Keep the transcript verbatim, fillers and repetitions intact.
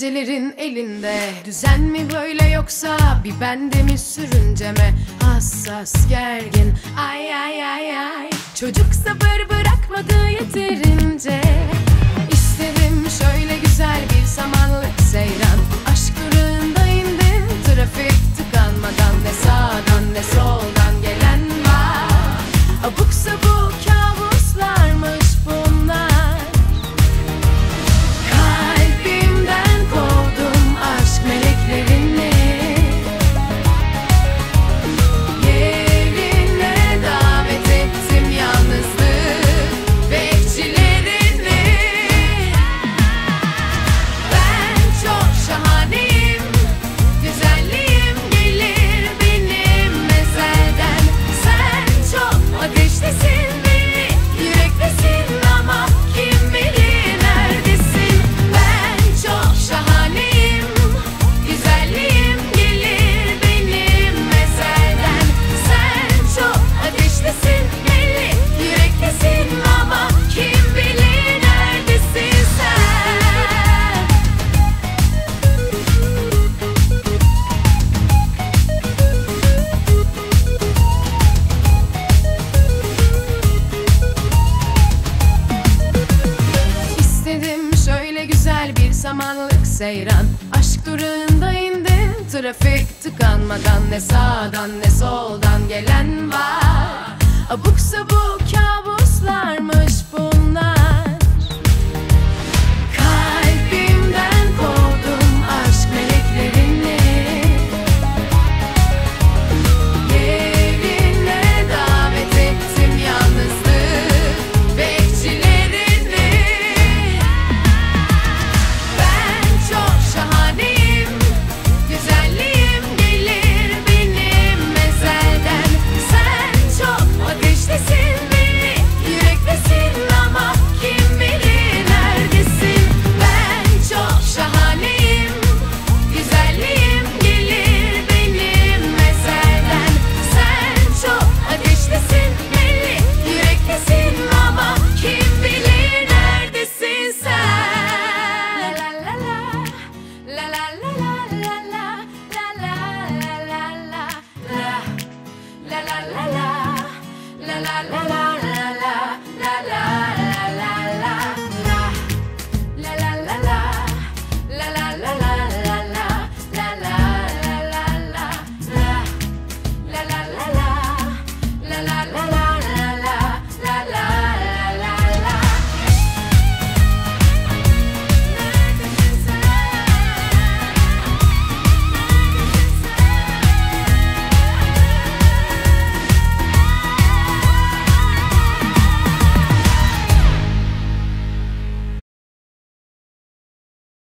gecelerin elinde. Düzen mi böyle yoksa bir bende mi sürünceme? Hassas gergin ay ay ay ay. Çocuk sabır bırakmadı yeterince. İstedim şöyle güzel bir samanlık seyran. Aşk durağında indim, trafik tıkanmadan. Ne sağdan ne soldan gelen var. Abuk sabuk kabuslarmış bunlar. Kalbimden kovdum aşk meleklerini. Yerine davet ettim yalnızlık bekçilerini. Ben çok şahaneyim, güzelliğim gelir benim ezelden. Sen çok ateşlisin, beni yürektesin ama kim bilir neredesin. Ben çok şahaneyim, güzelliğim gelir benim ezelden. Sen çok ateşlisin, beni yürektesin ama kim bilir neredesin sen. İstedim şöyle güzel bir samanlık seyran. Aşk durağında indim, trafik tıkanmadan. Ne sağdan ne soldan gelen var. Abuk sabuk kabuslarmış bunlar.